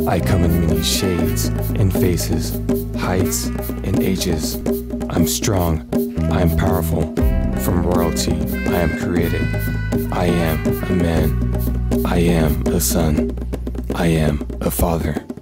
I come in many shades and faces, heights and ages. I'm strong, I am powerful. From royalty, I am created. I am a man. I am a son. I am a father.